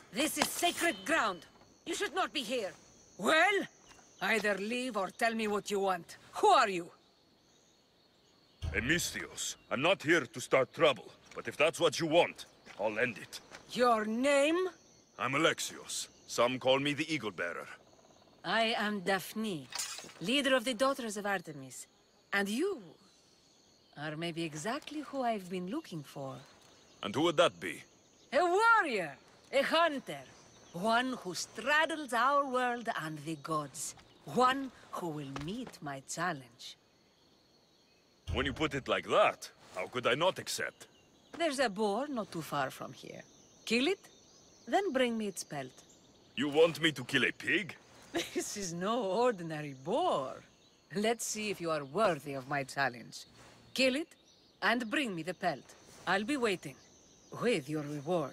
This is sacred ground. You should not be here. Well, either leave or tell me what you want. Who are you? Emistios. I'm not here to start trouble, but if that's what you want, I'll end it. Your name? I'm Alexios. Some call me the Eagle Bearer. I am Daphnae, leader of the Daughters of Artemis. And you are maybe exactly who I've been looking for. And who would that be? A warrior, a hunter, one who straddles our world and the gods. One who will meet my challenge. When you put it like that, how could I not accept? There's a boar not too far from here. Kill it, then bring me its pelt. You want me to kill a pig? This is no ordinary boar. Let's see if you are worthy of my challenge. Kill it, and bring me the pelt. I'll be waiting, with your reward.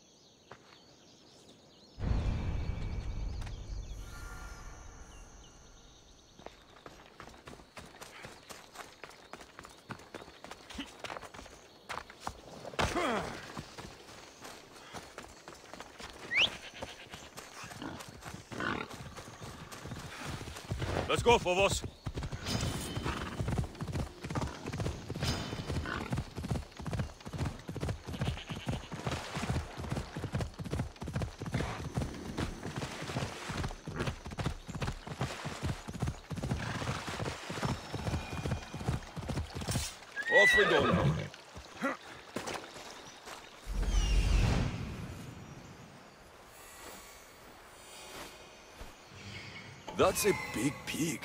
Let's go, Phobos. Off we go now. That's a big pig.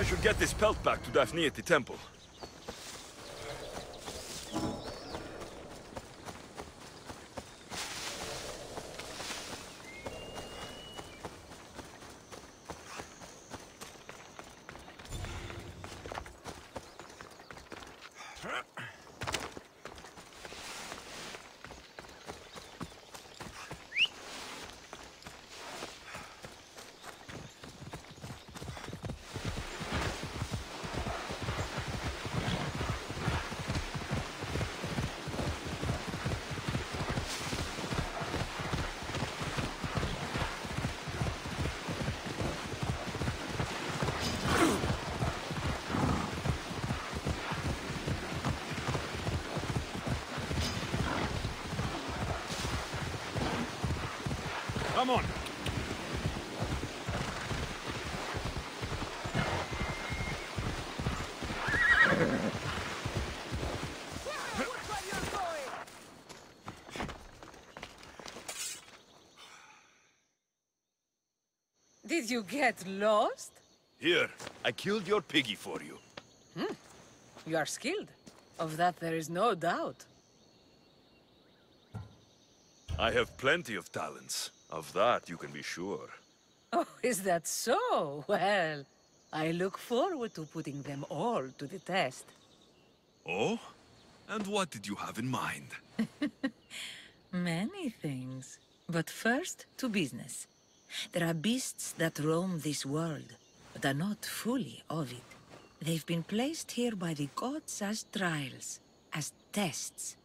should get this pelt back to Daphnae at the temple. Come on. Did you get lost? Here, I killed your piggy for you. You are skilled. Of that there is no doubt. I have plenty of talents. Of that you can be sure. Oh, is that so? Well, I look forward to putting them all to the test. Oh? And what did you have in mind? Many things. But first, to business. There are beasts that roam this world, but are not fully of it. They've been placed here by the gods as trials, as tests.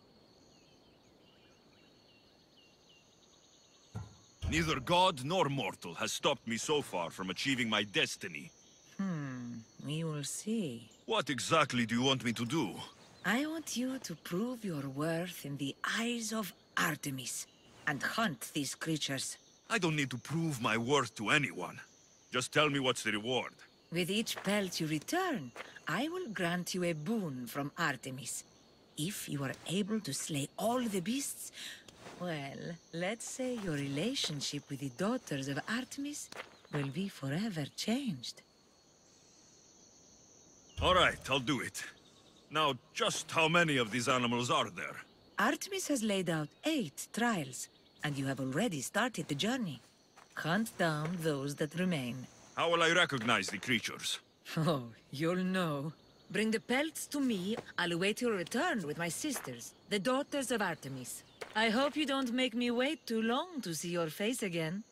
Neither god nor mortal has stopped me so far from achieving my destiny. We will see. What exactly do you want me to do? I want you to prove your worth in the eyes of Artemis, and hunt these creatures. I don't need to prove my worth to anyone. Just tell me what's the reward. With each pelt you return, I will grant you a boon from Artemis. If you are able to slay all the beasts, well, let's say your relationship with the daughters of Artemis will be forever changed. All right, I'll do it. Now, just how many of these animals are there? Artemis has laid out 8 trials, and you have already started the journey. Hunt down those that remain. How will I recognize the creatures? Oh, you'll know. Bring the pelts to me. I'll await your return with my sisters, the daughters of Artemis. I hope you don't make me wait too long to see your face again.